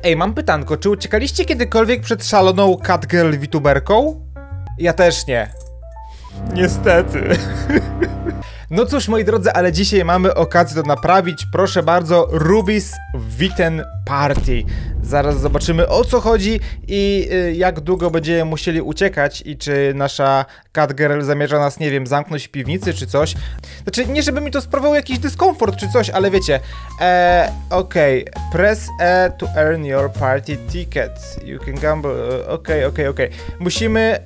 Ej, mam pytanko, czy uciekaliście kiedykolwiek przed szaloną Catgirl VTuberką? Ja też nie. Niestety. No cóż, moi drodzy, ale dzisiaj mamy okazję to naprawić. Proszę bardzo, Ruby's Witten Party. Zaraz zobaczymy, o co chodzi i jak długo będziemy musieli uciekać i czy nasza Catgirl zamierza nas, nie wiem, zamknąć w piwnicy czy coś. Znaczy, nie żeby mi to sprawiało jakiś dyskomfort czy coś, ale wiecie. Okej. Press E to earn your party ticket. You can gamble. Okej. Musimy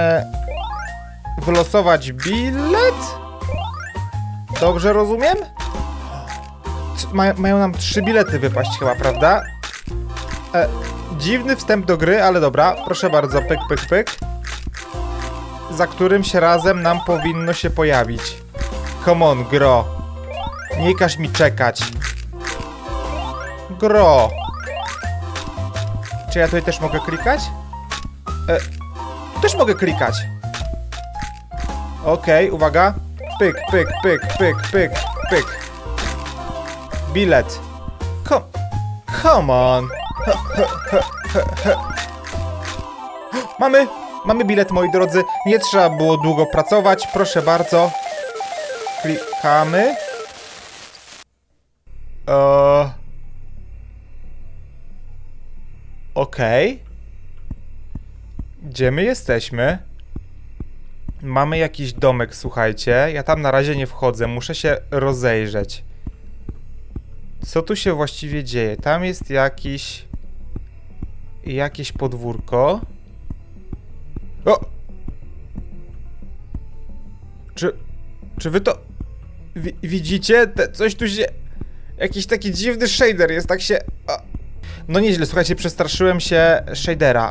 wylosować bilet? Dobrze rozumiem? Mają nam 3 bilety wypaść chyba, prawda? Dziwny wstęp do gry, ale dobra. Proszę bardzo, pyk. Za którymś razem nam powinno się pojawić. Come on, gro. Nie każ mi czekać. Gro. Czy ja tutaj też mogę klikać? Też mogę klikać. Okej, uwaga. Pyk. Bilet. Come on. Mamy bilet, moi drodzy. Nie trzeba było długo pracować. Proszę bardzo. Klikamy. Okej. Gdzie my jesteśmy? Mamy jakiś domek, słuchajcie. Ja tam na razie nie wchodzę, muszę się rozejrzeć. Co tu się właściwie dzieje? Tam jest jakieś podwórko. O! Czy wy to widzicie? Coś tu się... Jakiś taki dziwny shader jest, tak się... No nieźle, słuchajcie, przestraszyłem się shadera.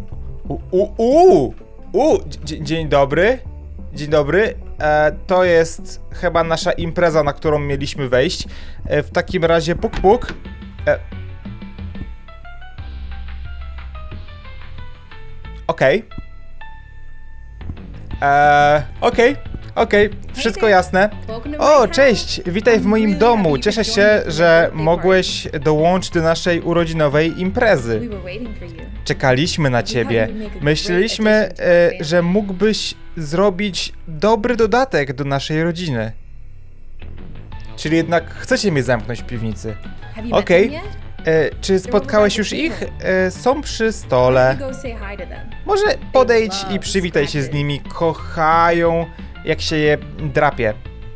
Dzień dobry. Dzień dobry. To jest chyba nasza impreza, na którą mieliśmy wejść. W takim razie puk. Okej. Wszystko jasne. O, cześć! Witaj w moim domu. Cieszę się, że mogłeś dołączyć do naszej urodzinowej imprezy. Czekaliśmy na ciebie. Myśleliśmy, że mógłbyś zrobić dobry dodatek do naszej rodziny. Czyli jednak chcecie mnie zamknąć w piwnicy. Okej. Czy spotkałeś już ich? Są przy stole. Może podejdź i przywitaj się z nimi. Kochają, jak się je drapie.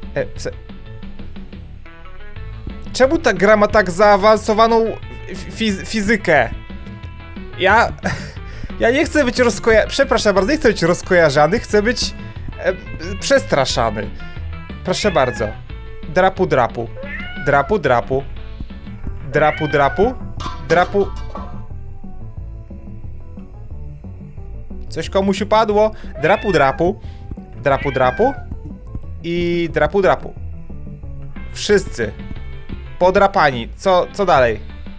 Czemu ta gra ma tak zaawansowaną fizykę? Ja nie chcę być przepraszam bardzo, nie chcę być rozkojarzany, chcę być przestraszany. Proszę bardzo. Drapu. Coś komuś upadło. Drapu. I drapu. Wszyscy. Podrapani. Co dalej?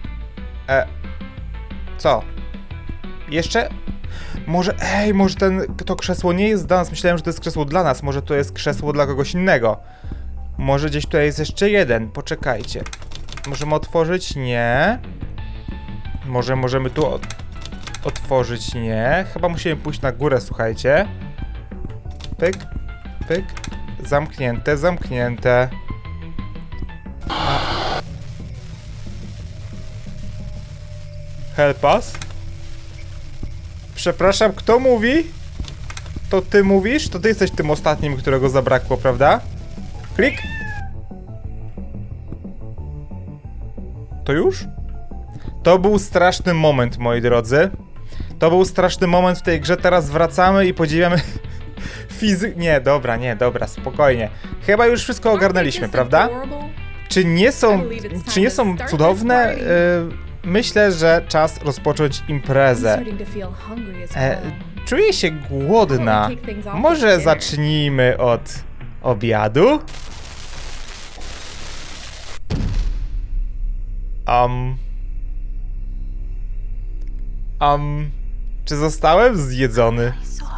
Co? Jeszcze? Może to krzesło nie jest dla nas. Myślałem, że to jest krzesło dla nas. Może to jest krzesło dla kogoś innego. Może gdzieś tutaj jest jeszcze jeden. Poczekajcie. Możemy otworzyć? Nie. Może możemy tu otworzyć? Nie. Chyba musimy pójść na górę, słuchajcie. Pyk. Zamknięte. Help us? Przepraszam, kto mówi? To ty mówisz? To ty jesteś tym ostatnim, którego zabrakło, prawda? Klik. To już? To był straszny moment, moi drodzy. To był straszny moment w tej grze. Teraz wracamy i podziwiamy Nie, dobra, spokojnie. Chyba już wszystko ogarnęliśmy, prawda? Czy nie są cudowne? Myślę, że czas rozpocząć imprezę. Czuję się głodna. Może zacznijmy od obiadu? Czy zostałem zjedzony?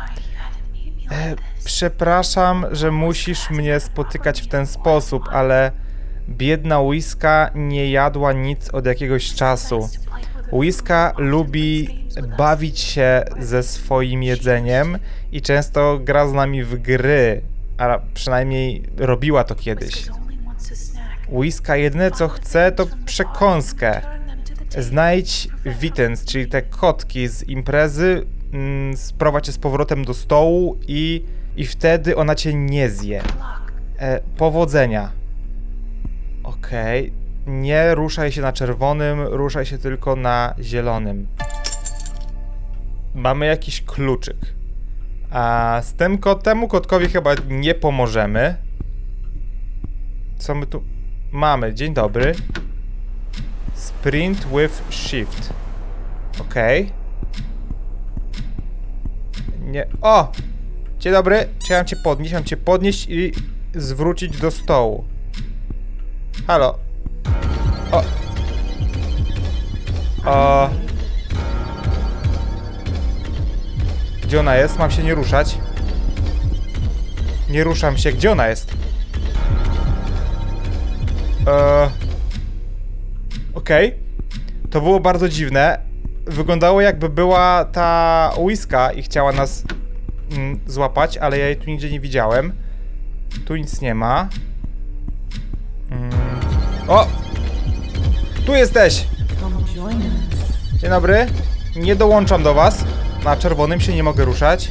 Przepraszam, że musisz mnie spotykać w ten sposób, ale biedna Whiska nie jadła nic od jakiegoś czasu. Whiska lubi bawić się ze swoim jedzeniem i często gra z nami w gry, a przynajmniej robiła to kiedyś. Whiska jedyne co chce to przekąskę. Znajdź Wittens, czyli te kotki z imprezy, sprowadź je z powrotem do stołu i wtedy ona cię nie zje. Powodzenia. Okej. Nie ruszaj się na czerwonym, ruszaj się tylko na zielonym. Mamy jakiś kluczyk. A z temu kotkowi chyba nie pomożemy. Co my tu mamy? Dzień dobry. Sprint with shift. Okej. Nie. O! Dzień dobry. Chciałem cię podnieść i zwrócić do stołu. Halo. O. Gdzie ona jest? Mam się nie ruszać. Nie ruszam się. Gdzie ona jest? Okej. To było bardzo dziwne. Wyglądało jakby była ta Whiska i chciała nas złapać, ale ja jej tu nigdzie nie widziałem. Tu nic nie ma. O! Tu jesteś! Dzień dobry. Nie dołączam do was. Na czerwonym się nie mogę ruszać.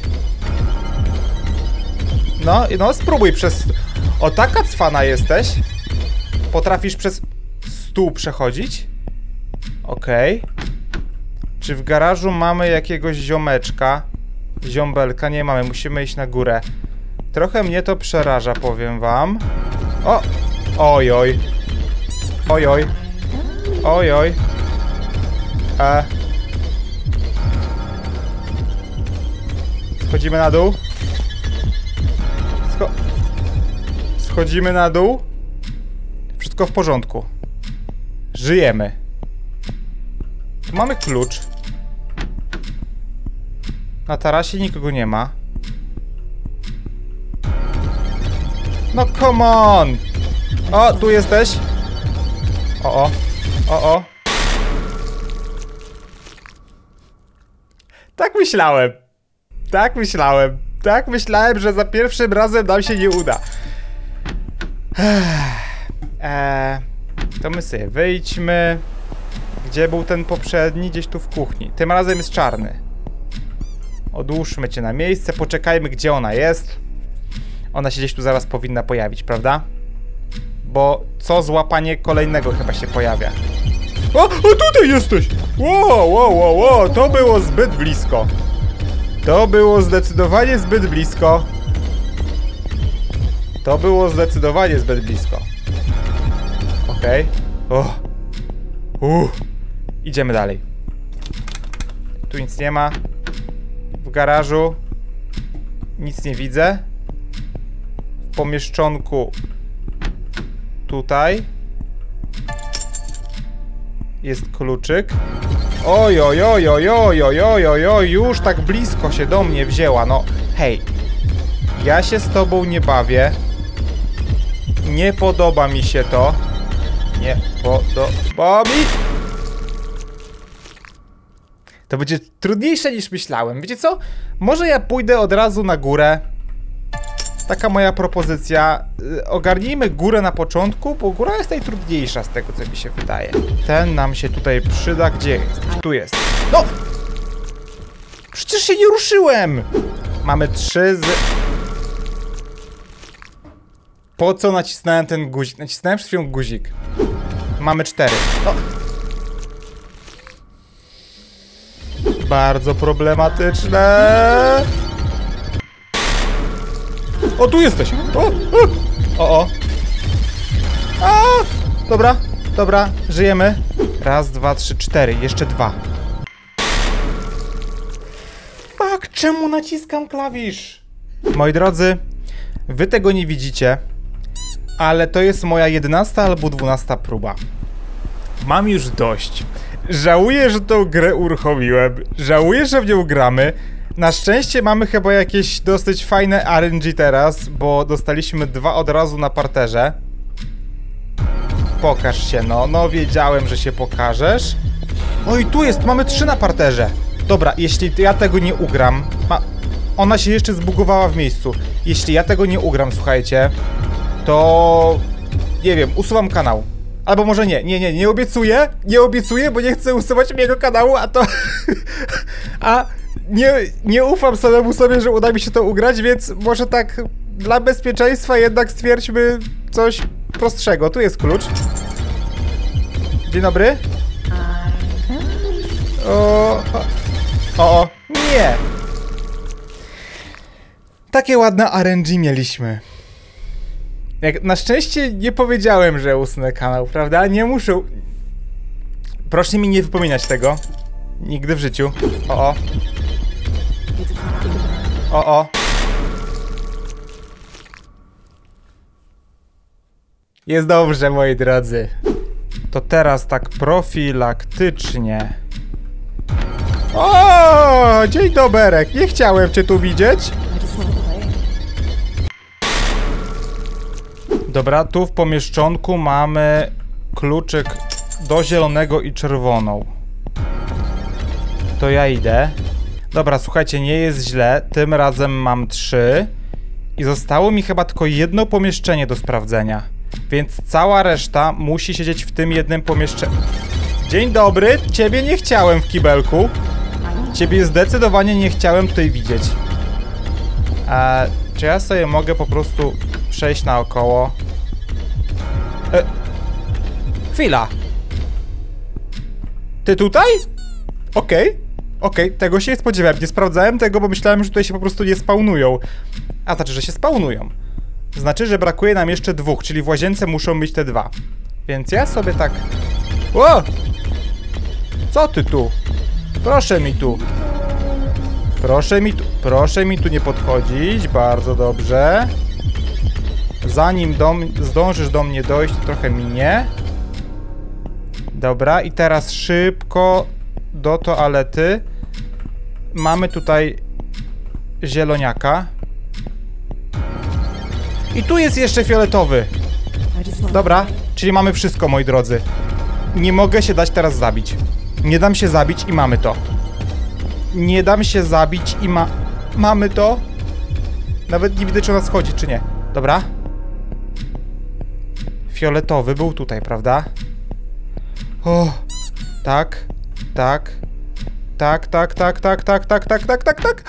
No spróbuj przez... O, taka cwana jesteś. Potrafisz przez stół przechodzić? Okej. Czy w garażu mamy jakiegoś ziomeczka? Ziombelka? Nie mamy, musimy iść na górę. Trochę mnie to przeraża, powiem wam. O! Ojoj. Ojoj. Ojoj. Schodzimy na dół. Schodzimy na dół. Wszystko w porządku. Żyjemy. Tu mamy klucz. Na tarasie nikogo nie ma. No come on! O, tu jesteś. O. Tak myślałem. Tak myślałem, że za pierwszym razem nam się nie uda. To my sobie wyjdźmy. Gdzie był ten poprzedni? Gdzieś tu w kuchni. Tym razem jest czarny. Odłóżmy cię na miejsce, poczekajmy gdzie ona jest. Ona się gdzieś tu zaraz powinna pojawić, prawda? Bo co złapanie kolejnego chyba się pojawia. O, tutaj jesteś! Wow, to było zbyt blisko. To było zdecydowanie zbyt blisko. Okej. Idziemy dalej. Tu nic nie ma. W garażu nic nie widzę. W pomieszczonku tutaj jest kluczyk. Oj, już tak blisko się do mnie wzięła. No, hej. Ja się z tobą nie bawię. Nie podoba mi się to. Nie podoba mi. To będzie trudniejsze niż myślałem. Wiecie co? Może ja pójdę od razu na górę. Taka moja propozycja. Ogarnijmy górę na początku, bo góra jest najtrudniejsza z tego, co mi się wydaje. Ten nam się tutaj przyda. Gdzie jest? Tu jest. No! Przecież się nie ruszyłem! Mamy 3 z... Po co nacisnąłem ten guzik? Nacisnąłem przed chwilą guzik. Mamy 4. No. Bardzo problematyczne. O, tu jesteś. O. Dobra, żyjemy. 1, 2, 3, 4. Jeszcze 2. Fuck, czemu naciskam klawisz? Moi drodzy, wy tego nie widzicie, ale to jest moja 11 albo 12 próba. Mam już dość. Żałuję, że tą grę uruchomiłem. Żałuję, że w nią gramy. Na szczęście mamy chyba jakieś dosyć fajne RNG teraz, bo dostaliśmy 2 od razu na parterze. Pokaż się, no wiedziałem, że się pokażesz. Oj, tu jest, mamy 3 na parterze. Dobra, jeśli ja tego nie ugram... Ona się jeszcze zbugowała w miejscu. Jeśli ja tego nie ugram, słuchajcie, to... nie wiem, usuwam kanał. Albo może nie obiecuję. Nie obiecuję, bo nie chcę usuwać mojego kanału, a to... a nie ufam samemu sobie, że uda mi się to ugrać, więc może tak dla bezpieczeństwa jednak stwierdźmy coś prostszego. Tu jest klucz. Dzień dobry. O, nie! Takie ładne RNG mieliśmy. Na szczęście nie powiedziałem, że usunę kanał, prawda? Nie muszę... Proszę mi nie wypominać tego. Nigdy w życiu. O. Jest dobrze, moi drodzy. To teraz tak profilaktycznie. O, dzień doberek. Nie chciałem cię tu widzieć. Dobra, tu w pomieszczonku mamy kluczyk do zielonego i czerwoną. To ja idę. Dobra, słuchajcie, nie jest źle. Tym razem mam 3. I zostało mi chyba tylko jedno pomieszczenie do sprawdzenia. Więc cała reszta musi siedzieć w tym jednym pomieszczeniu. Dzień dobry, ciebie nie chciałem w kibelku. Ciebie zdecydowanie nie chciałem tutaj widzieć. Czy ja sobie mogę po prostu przejść naokoło? Chwila. Ty tutaj? Okej, tego się nie spodziewałem. Nie sprawdzałem tego, bo myślałem, że tutaj się po prostu nie spawnują. A znaczy, że się spawnują. Znaczy, że brakuje nam jeszcze 2, czyli w łazience muszą być te 2. Więc ja sobie tak... O! Co ty tu? Proszę mi tu. Proszę mi tu nie podchodzić. Bardzo dobrze. Zanim zdążysz do mnie dojść, to trochę minie. Dobra, i teraz szybko do toalety. Mamy tutaj zieloniaka. I tu jest jeszcze fioletowy. Dobra, czyli mamy wszystko, moi drodzy. Nie mogę się dać teraz zabić. Nie dam się zabić i mamy to. Nie dam się zabić i mamy to. Nawet nie widzę, czy ona schodzi, czy nie. Dobra. Fioletowy był tutaj, prawda? O, tak. Tak.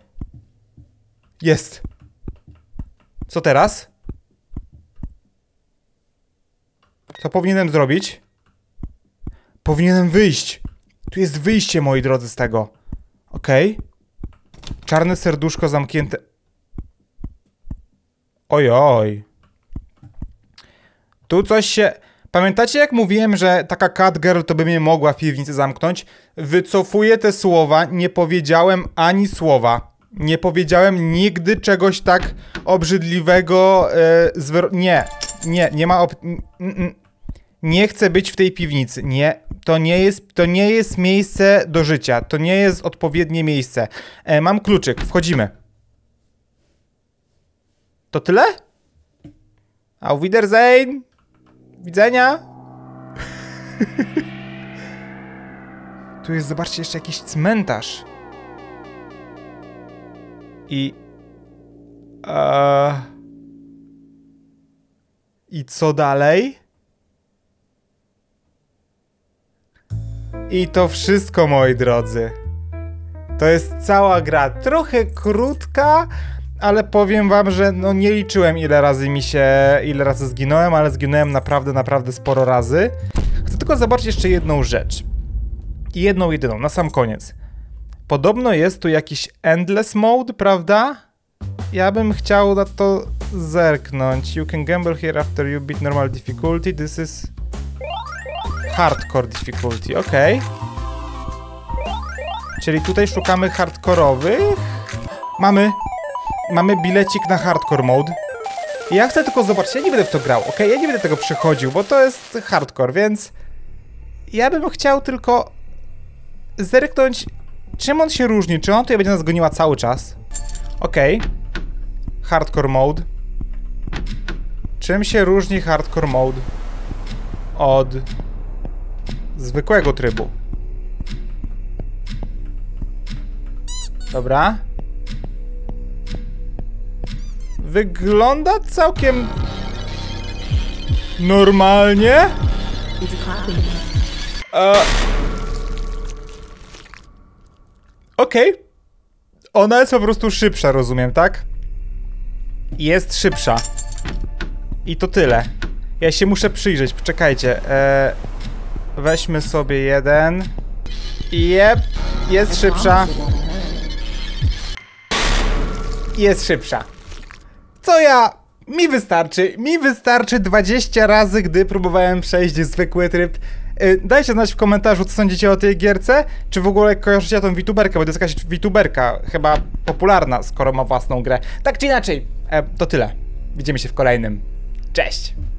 Jest. Co teraz? Co powinienem zrobić? Powinienem wyjść. Tu jest wyjście, moi drodzy, z tego. Okej. Czarne serduszko zamknięte. Ojoj. Tu coś się... Pamiętacie, jak mówiłem, że taka Catgirl to by mnie mogła w piwnicy zamknąć? Wycofuję te słowa. Nie powiedziałem ani słowa. Nie powiedziałem nigdy czegoś tak obrzydliwego. Nie ma nie chcę być w tej piwnicy. Nie, to nie jest miejsce do życia. To nie jest odpowiednie miejsce. Mam kluczyk, wchodzimy. To tyle? Auf Wiedersehen. Widzenia. Tu jest, zobaczcie, jeszcze jakiś cmentarz. I co dalej? I to wszystko, moi drodzy. To jest cała gra. Trochę krótka, ale powiem wam, że no nie liczyłem ile razy zginąłem, ale zginąłem naprawdę sporo razy. Chcę tylko zobaczyć jeszcze jedną rzecz. I jedną jedyną, na sam koniec. Podobno jest tu jakiś endless mode, prawda? Ja bym chciał na to zerknąć. You can gamble here after you beat normal difficulty. This is hardcore difficulty, okej. Czyli tutaj szukamy hardkorowych. Mamy bilecik na hardcore mode. I ja chcę tylko zobaczyć, ja nie będę w to grał, okej? Ja nie będę tego przechodził, bo to jest hardcore, więc... Ja bym chciał tylko zerknąć, czym on się różni, czy on tutaj będzie nas goniła cały czas. Okej. Hardcore mode. Czym się różni hardcore mode od zwykłego trybu? Dobra. Wygląda całkiem... normalnie? Okej. Ona jest po prostu szybsza, rozumiem, tak? Jest szybsza. I to tyle. Ja się muszę przyjrzeć, poczekajcie. Weźmy sobie jeden. Jep, jest szybsza. Jest szybsza. Co ja... Mi wystarczy 20 razy, gdy próbowałem przejść zwykły tryb. Dajcie znać w komentarzu, co sądzicie o tej gierce. Czy w ogóle kojarzycie tą VTuberkę, bo to jest jakaś VTuberka, chyba popularna, skoro ma własną grę. Tak czy inaczej, to tyle. Widzimy się w kolejnym. Cześć!